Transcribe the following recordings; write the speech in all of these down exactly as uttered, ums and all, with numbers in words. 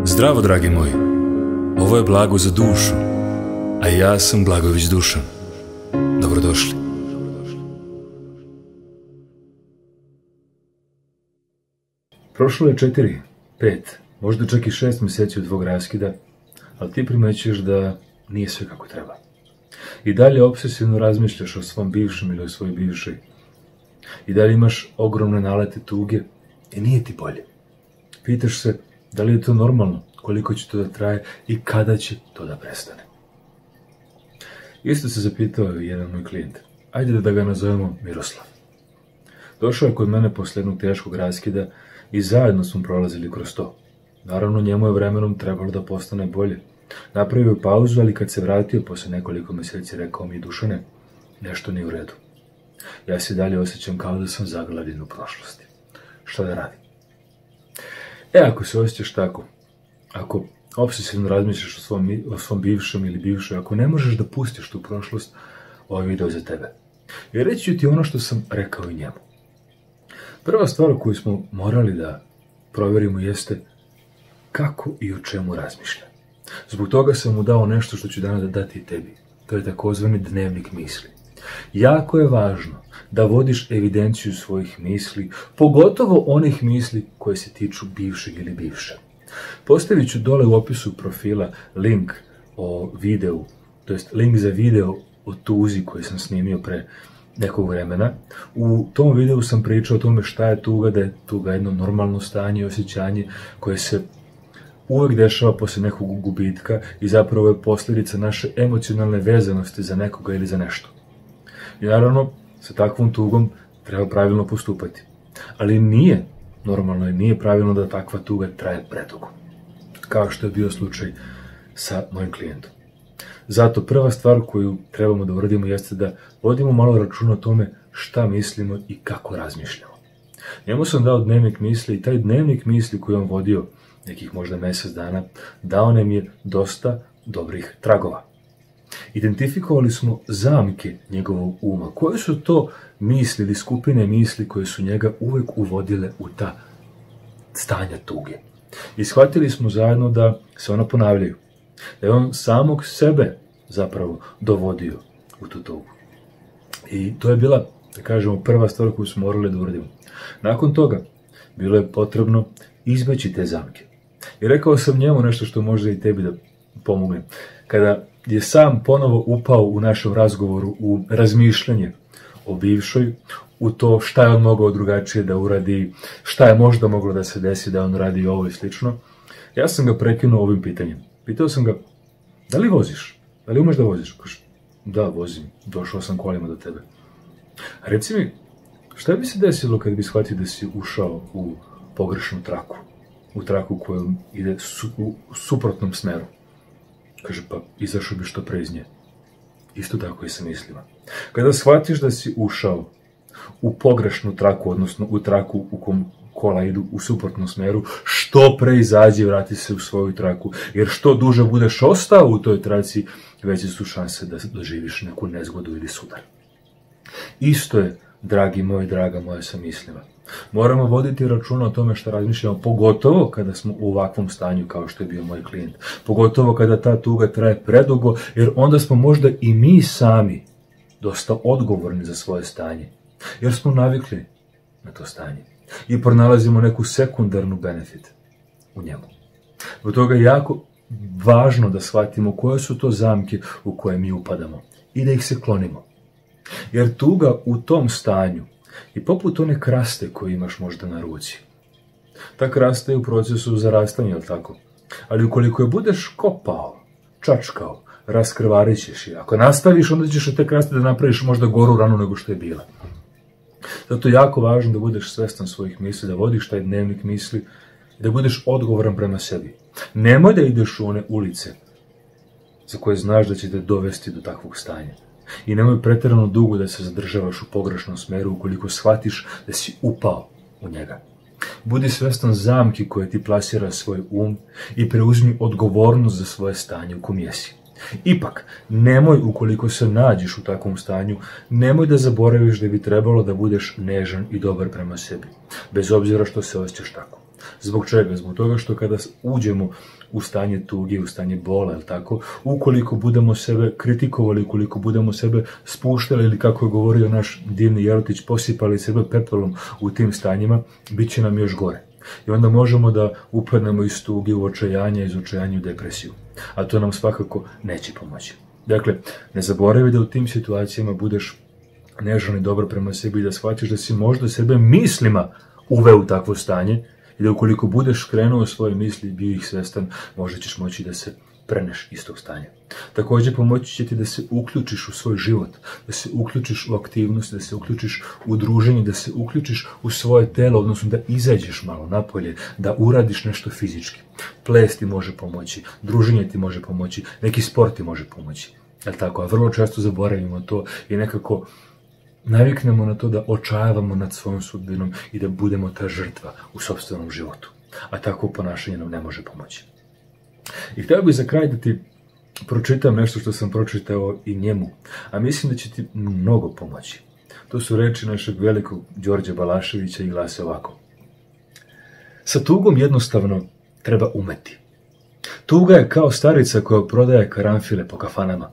Zdravo, dragi moji, ovo je Blago za dušu, a ja sam Blagović Dušan. Dobrodošli. Prošlo je četiri, pet, možda čak i šest meseci od tvog raskida, ali ti primećuješ da nije sve kako treba. I dalje obsesivno razmišljaš o svom bivšem ili o svojoj bivšoj. I dalje imaš ogromne nalete tuge i nije ti bolje. Pitaš se da li je to normalno, koliko će to da traje i kada će to da prestane. Isto se zapitao jedan moj klijent. Ajde da ga nazovemo Miroslav. Došao je kod mene posle jednog teškog raskida i zajedno smo prolazili kroz to. Naravno, njemu je vremenom trebalo da postane bolje. Napravio je pauzu, ali kad se vratio posle nekoliko meseci rekao mi: Dušane, nešto nije u redu. Ja se dalje osjećam kao da sam zaglavljen u prošlosti. Šta da radim? E, ako se osjećaš tako, ako obsesivno razmišljaš o svom, o svom bivšem ili bivšoj, ako ne možeš da pustiš tu prošlost, ovaj video je za tebe. I reći ću ti ono što sam rekao i njemu. Prva stvar koju smo morali da provjerimo jeste kako i o čemu razmišlja. Zbog toga sam mu dao nešto što ću danas dati i tebi. To je takozvani dnevnik misli. Jako je važno da vodiš evidenciju svojih misli, pogotovo onih misli koje se tiču bivšeg ili bivše. Postavit ću dole u opisu profila link o videu, to jest link za video o tuzi koji sam snimio pre nekog vremena. U tom videu sam pričao o tome šta je tuga, da je tuga jedno normalno stanje i osjećanje koje se uvek dešava posle nekog gubitka i zapravo je posljedica naše emocionalne vezanosti za nekoga ili za nešto. I naravno, sa takvom tugom treba pravilno postupati. Ali nije normalno i nije pravilno da takva tuga traje predugo. Kao što je bio slučaj sa mojim klijentom. Zato prva stvar koju trebamo da uradimo jeste da vodimo malo računa o tome šta mislimo i kako razmišljamo. Njemu sam dao dnevnik misli i taj dnevnik misli koji on vodio nekih možda mjesec dana dao nam je dosta dobrih tragova. Identifikovali smo zamke njegovog uma. Koje su to misli ili skupine misli koje su njega uvek uvodile u ta stanja tuge. I shvatili smo zajedno da se ona ponavljaju. Da je on samog sebe zapravo dovodio u tu tugu. I to je bila, da kažemo, prva stvar koju smo morali da uradimo. Nakon toga bilo je potrebno izbeći te zamke. I rekao sam njemu nešto što može i tebi da pomogne. Kada je sam ponovo upao u našem razgovoru u razmišljanje o bivšoj, u to šta je on mogao drugačije da uradi, šta je možda moglo da se desi da on radi ovo i slično, ja sam ga prekinuo ovim pitanjem. Pitao sam ga, da li voziš? Da li umeš da voziš? Kaže, da, vozim, došao sam kolima do tebe. A reci mi, šta bi se desilo kad bi shvatio da si ušao u pogrešnu traku? U traku koja ide su, u suprotnom smeru. Kaže, pa izašao bi što pre iz nje. Isto tako i sa mislima. Kada shvatiš da si ušao u pogrešnu traku, odnosno u traku u kom kola idu u suprotnom smeru, što pre izađi i vrati se u svoju traku. Jer što duže budeš ostao u toj traci, veće su šanse da doživiš neku nezgodu ili sudar. Isto je, dragi moj, draga moja, sa mislima. Moramo voditi računa o tome što razmišljamo, pogotovo kada smo u ovakvom stanju kao što je bio moj klijent. Pogotovo kada ta tuga traje predugo, jer onda smo možda i mi sami dosta odgovorni za svoje stanje. Jer smo navikli na to stanje. I pronalazimo neku sekundarnu benefit u njemu. Zbog toga je jako važno da shvatimo koje su to zamke u koje mi upadamo i da ih se klonimo. Jer tuga u tom stanju i poput one kraste koju imaš možda na ruci. Ta krasta je u procesu zarastanja, jel tako? Ali ukoliko je budeš kopao, čačkao, raskrvarit ćeš je. Ako nastaviš, onda ćeš od te kraste da napraviš možda goru ranu nego što je bila. Zato je jako važno da budeš svestan svojih misli, da vodiš taj dnevnik misli, da budeš odgovoran prema sebi. Nemoj da ideš u one ulice za koje znaš da će te dovesti do takvog stanja. I nemoj pretjerano dugo da se zadržavaš u pogrešnom smeru ukoliko shvatiš da si upao u njega. Budi svestan zamki koje ti plasira svoj um i preuzmi odgovornost za svoje stanje u kom jesi. Ipak, nemoj, ukoliko se nađeš u takvom stanju, nemoj da zaboraviš da bi trebalo da budeš nežan i dobar prema sebi, bez obzira što se osjećaš tako. Zbog čega? Zbog toga što kada uđemo u stanje tuge, u stanje bola, ili tako, ukoliko budemo sebe kritikovali, ukoliko budemo sebe spuštali ili kako je govorio naš divni Jerotić, posipali sebe pepelom u tim stanjima, bit će nam još gore. I onda možemo da upadnemo iz tuge u očajanje, iz očajanja u depresiju. A to nam svakako neće pomoći. Dakle, ne zaboravi da u tim situacijama budeš nežan i dobro prema sebi i da shvatiš da si možda sebe mislima uveo u takvo stanje i da ukoliko budeš krenuo svoje misli i bio ih svestan, možda ćeš moći da se preneš iz tog stanja. Također pomoći će ti da se uključiš u svoj život, da se uključiš u aktivnost, da se uključiš u druženje, da se uključiš u svoje telo, odnosno da izađeš malo napolje, da uradiš nešto fizički. Ples ti može pomoći, druženje ti može pomoći, neki sport ti može pomoći. Jel tako? A vrlo često zaboravimo to i nekako naviknemo na to da očajavamo nad svojom sudbinom i da budemo ta žrtva u sopstvenom životu. A tako ponašanje nam ne može pomoći. I htio bih za kraj da ti pročitam nešto što sam pročitao i njemu, a mislim da će ti mnogo pomoći. To su reči našeg velikog Đorđa Balaševića i glase ovako. Sa tugom jednostavno treba umeti. Tuga je kao starica koja prodaje karanfile po kafanama.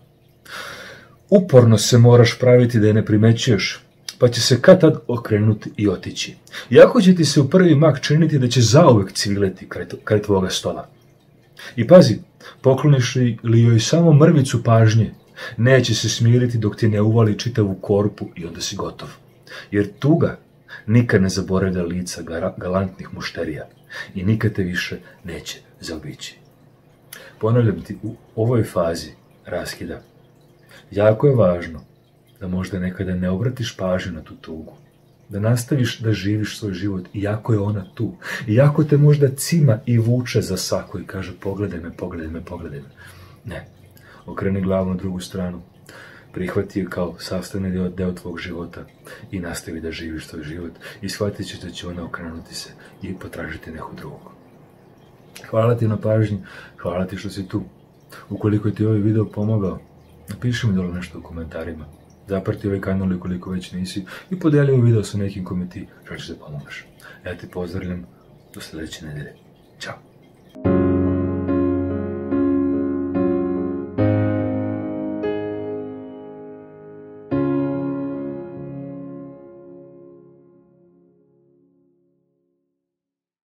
Uporno se moraš praviti da je ne primećuješ, pa će se kad tad okrenuti i otići. Iako će ti se u prvi mak činiti da će zauvek cvileti kraj, kraj tvoga stola. I pazi, pokloniš li joj samo mrvicu pažnje, neće se smiriti dok ti ne uvali čitavu korpu i onda si gotov. Jer tuga nikad ne zaboravlja lica galantnih mušterija i nikad te više neće zaobići. Ponavljam ti, u ovoj fazi raskida jako je važno da možda nekada ne obratiš pažnju na tu tugu, da nastaviš da živiš svoj život iako je ona tu, iako te možda cima i vuče za sako i kaže pogledaj me, pogledaj me, pogledaj me. Ne, okreni glavu na drugu stranu, prihvati je kao sastavni deo, deo tvog života i nastavi da živiš svoj život i shvatit ćeš da će ona okrenuti se i potražiti nekog drugog. Hvala ti na pažnji, hvala ti što si tu. Ukoliko ti ovaj video pomogao, napiši mi dole nešto u komentarima. Zaprati ovaj kanal ukoliko već nisi i podeli ovaj video sa nekim kome ti želiš da pomogaš. Ja te pozdravljam do sljedeće nedelje. Ćao!